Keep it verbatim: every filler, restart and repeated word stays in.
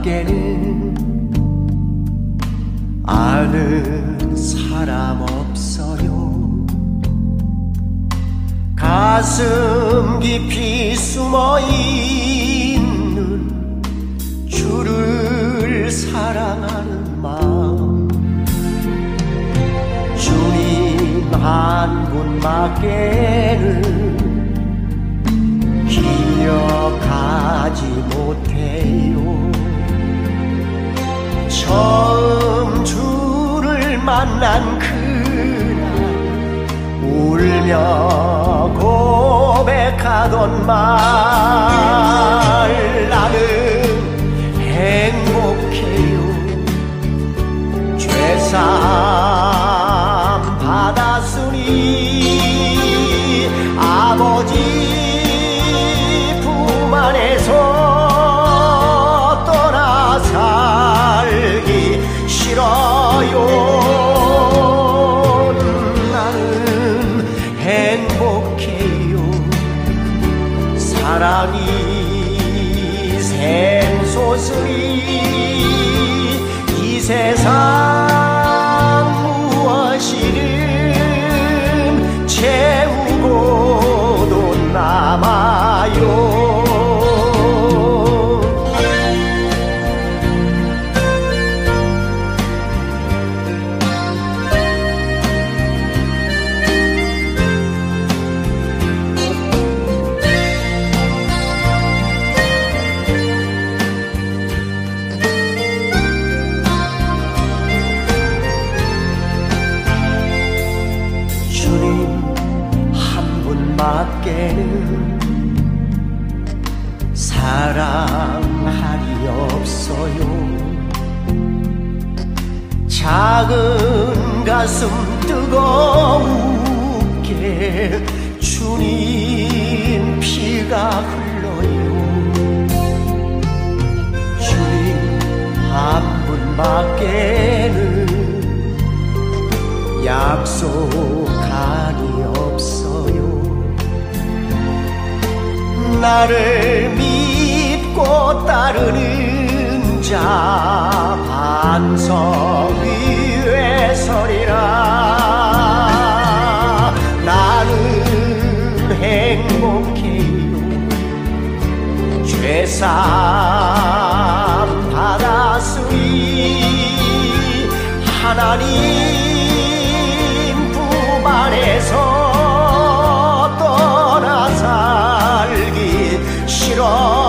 밖에는 아는 사람 없어요. 가슴 깊이 숨어있는 주를 사랑하는 마음, 주님 한 분밖에는 기억하지 못해요. 처음 주를 만난 그날 울며 고백하던 말, 나는 행복해요. 죄사함 받았으니 아버지 품 안에서 떠나 살기 싫어요. 나는 행복해요. 사랑이 샘솟으니 이 세상 무엇이든 채우고도 남아요. 밖에는 사랑할이 없어요. 작은 가슴 뜨거우게 주님 피가 흘러요. 주님 한 분밖에는 약속한이 없어요. 나를 믿고 따르는 자 반석 위에 서리라. 나는 행복해요. 죄사함 받았으니 하나님 품 안에서 떠나 살기 싫어.